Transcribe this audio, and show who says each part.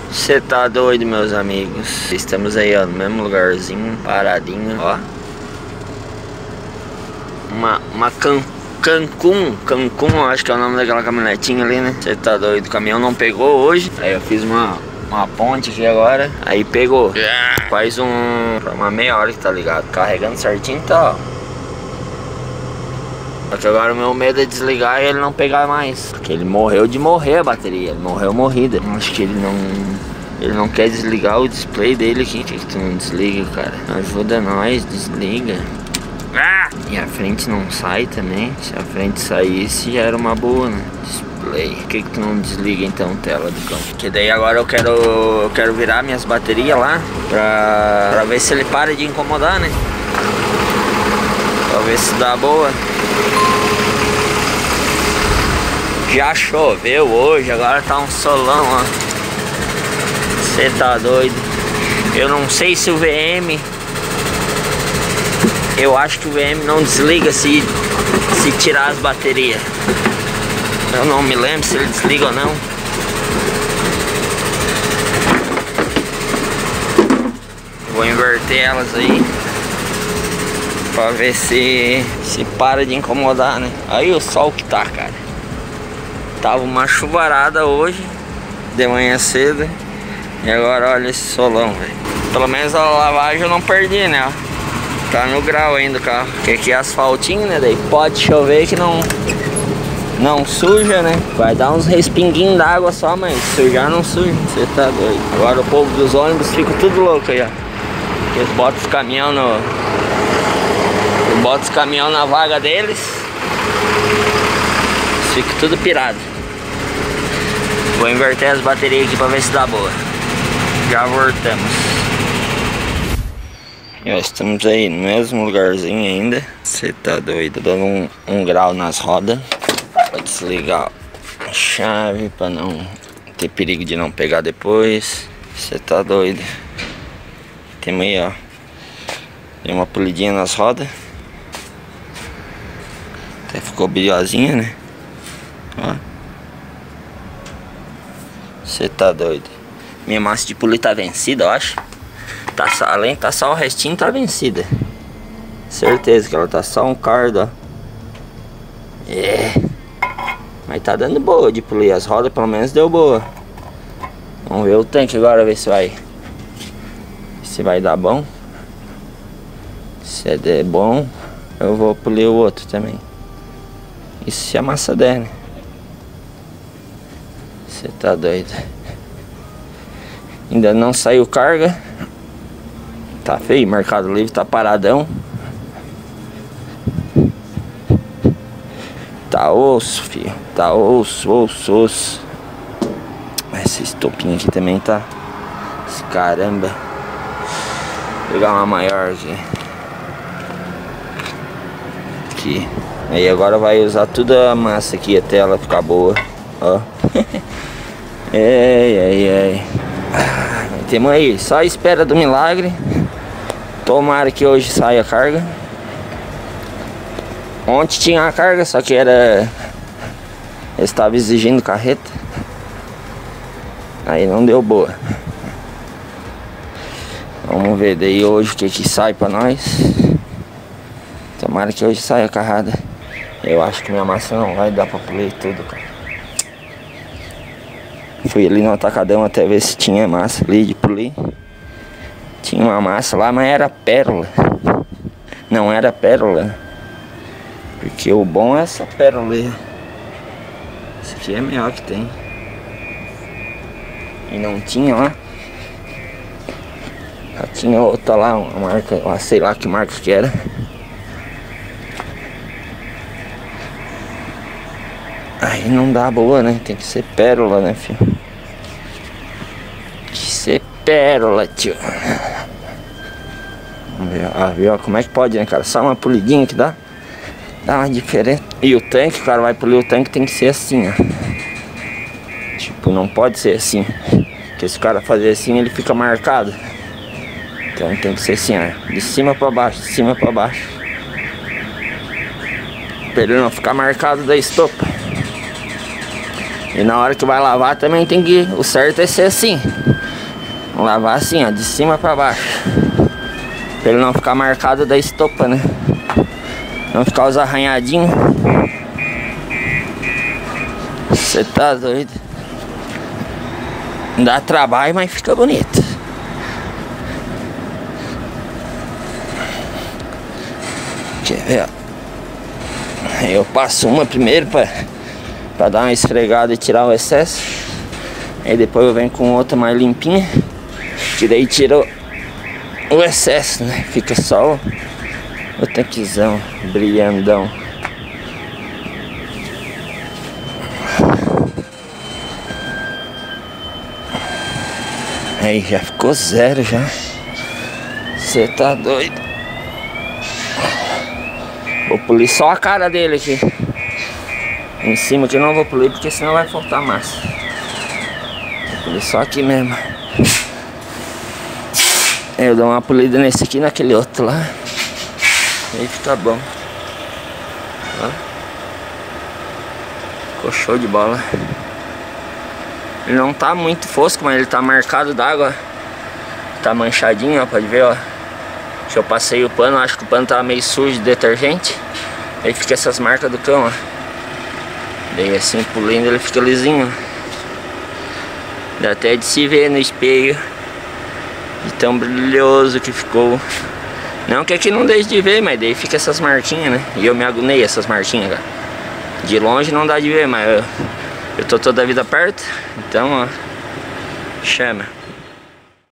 Speaker 1: Você tá doido, meus amigos? Estamos aí, ó, no mesmo lugarzinho, paradinho, ó. Uma Cancún, acho que é o nome daquela caminhonetinha ali, né? Você tá doido, o caminhão não pegou hoje. Aí eu fiz uma ponte aqui agora, aí pegou. Faz uma meia hora que tá ligado, carregando certinho, tá, ó. Só que agora o meu medo é desligar e ele não pegar mais, porque ele morreu de morrer a bateria, ele morreu morrida. Acho que ele não quer desligar o display dele aqui. Por que tu não desliga, cara? Ajuda nós, desliga. E a frente não sai também. Se a frente saísse já era uma boa, né? Display. Por que tu não desliga então, tela do cão? Que daí agora eu quero virar minhas baterias lá pra ver se ele para de incomodar, né? Pra ver se dá boa. Já choveu hoje, agora tá um solão, ó. Você tá doido? Eu não sei se o VM... Eu acho que o VM não desliga se tirar as baterias. Eu não me lembro se ele desliga ou não. Vou inverter elas aí pra ver se para de incomodar, né? Aí o sol que tá, cara. Tava uma chuvarada hoje, de manhã cedo. E agora olha esse solão, velho. Pelo menos a lavagem eu não perdi, né? Tá no grau ainda o carro. Porque aqui é asfaltinho, né? Daí pode chover que não suja, né? Vai dar uns respinguinhos d'água só, mas sujar não suja. Você tá doido. Agora o povo dos ônibus fica tudo louco aí, ó. Eles botam os caminhão na vaga deles. Fica tudo pirado. Vou inverter as baterias aqui pra ver se dá boa. Já voltamos. E ó, estamos aí no mesmo lugarzinho ainda. Você tá doido? Dando um grau nas rodas. Vou desligar a chave pra não ter perigo de não pegar depois. Você tá doido? Temos aí, ó. Tem uma polidinha nas rodas. Até ficou brilhosinha, né? Ó. Você tá doido? Minha massa de polir tá vencida, eu acho. Tá só o restinho, tá vencida. Certeza que ela tá só um cardo, ó. Mas tá dando boa de polir. As rodas pelo menos deu boa. Vamos ver o tanque agora, ver se vai dar bom. Se der bom, eu vou polir o outro também. Isso se a massa der, né? Você tá doido? Ainda não saiu carga. Tá feio, Mercado Livre tá paradão. Tá osso, filho. Tá osso. Essa estopinha aqui também tá... Caramba. Vou pegar uma maior aqui. Aí agora vai usar toda a massa aqui até ela ficar boa. Ó. Ai. Temos aí, só a espera do milagre. Tomara que hoje saia a carga. Ontem tinha a carga, só que eles estavam exigindo carreta. Aí não deu boa. Vamos ver daí hoje o que sai pra nós. Tomara que hoje saia a carrada. Eu acho que minha massa não vai dar pra polir tudo, cara. Fui ali no atacadão até ver se tinha massa ali de polir. Tinha uma massa lá, mas era pérola. Não era pérola. Porque o bom é essa pérola aí. Esse aqui é a melhor que tem. E não tinha lá. Já tinha outra lá, uma marca, sei lá que marca que era. Aí não dá boa, né? Tem que ser pérola, né, filho? Tem que ser pérola, tio. Vamos ver, ó, viu? Como é que pode, né, cara? Só uma polidinha que dá uma diferença. E o tanque, o cara vai polir o tanque, tem que ser assim, ó. Tipo, não pode ser assim. Porque se o cara fazer assim, ele fica marcado. Então tem que ser assim, ó. De cima pra baixo, de cima pra baixo. Pra ele não ficar marcado da estopa. E na hora que vai lavar também tem que... O certo é ser assim. Lavar assim, ó, de cima pra baixo. Pra ele não ficar marcado da estopa, né? Não ficar os arranhadinhos. Você tá doido? Dá trabalho, mas fica bonito. Quer ver, ó? Eu passo uma primeiro pra dar uma esfregada e tirar o excesso. Aí depois eu venho com outra mais limpinha, que daí tira o excesso, né? Fica só o tanquezão brilhandão. Aí já ficou zero já. Você tá doido? Vou polir só a cara dele aqui. Em cima que eu não vou polir porque senão vai faltar massa. Vou polir só aqui mesmo. Eu dou uma polida nesse aqui e naquele outro lá. Aí fica bom. Ó. Ficou show de bola. Ele não tá muito fosco, mas ele tá marcado d'água. Tá manchadinho, ó, pode ver, ó. Que eu passei o pano, acho que o pano tava meio sujo de detergente. Aí fica essas marcas do cão, ó. Daí assim, pulindo, ele fica lisinho. Dá até de se ver no espelho de tão brilhoso que ficou. Não que aqui não deixe de ver, mas daí fica essas marquinhas, né? E eu me agunei essas marquinhas, cara. De longe não dá de ver, mas eu tô toda a vida perto. Então, ó, chama.